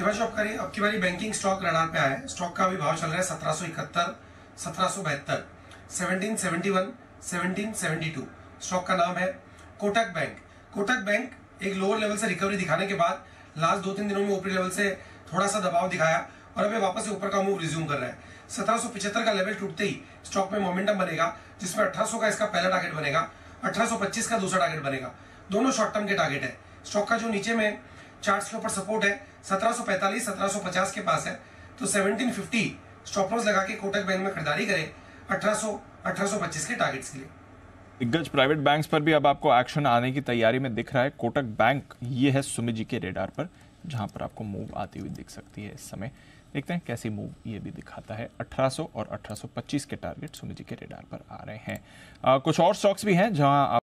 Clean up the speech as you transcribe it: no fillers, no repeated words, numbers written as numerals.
दिवाश अब की बारी बैंकिंग स्टॉक रडार पे आया है। स्टॉक का अभी भाव चल रहा है 1771, 1772, 1771, 1772। स्टॉक का नाम है कोटक बैंक। कोटक बैंक एक लोअर लेवल से रिकवरी दिखाने के बाद लास्ट 2-3 दिनों में ऊपरी लेवल से थोड़ा सा दबाव दिखाया और अभी वापस से ऊपर का मूव रिज्यूम कर रहा है। 1775 का लेवल टूटते ही स्टॉक में मोमेंटम बनेगा, जिसमें 1800 का इसका पहला टारगेट बनेगा, 1825 का दूसरा टारगेट बनेगा। दोनों शॉर्ट टर्म के टारगेट है। स्टॉक का जो नीचे में चार्ट्स के ऊपर सपोर्ट है 1745, 1750 के पास है, तो 1750 स्टॉप लॉस लगा के कोटक बैंक में खरीदारी करें 1800, 1825 के टारगेट्स के लिए। दिग्गज प्राइवेट बैंक्स पर भी अब आपको एक्शन आने की तैयारी में दिख रहा है। कोटक बैंक ये है सुमित जी के रेडार पर, जहां पर आपको मूव आती हुई दिख सकती है इस समय। देखते हैं कैसी मूव ये भी दिखाता है। 1800 और 1825 के टारगेट सुमित जी के रेडार पर आ रहे हैं। कुछ और स्टॉक्स भी हैं जहां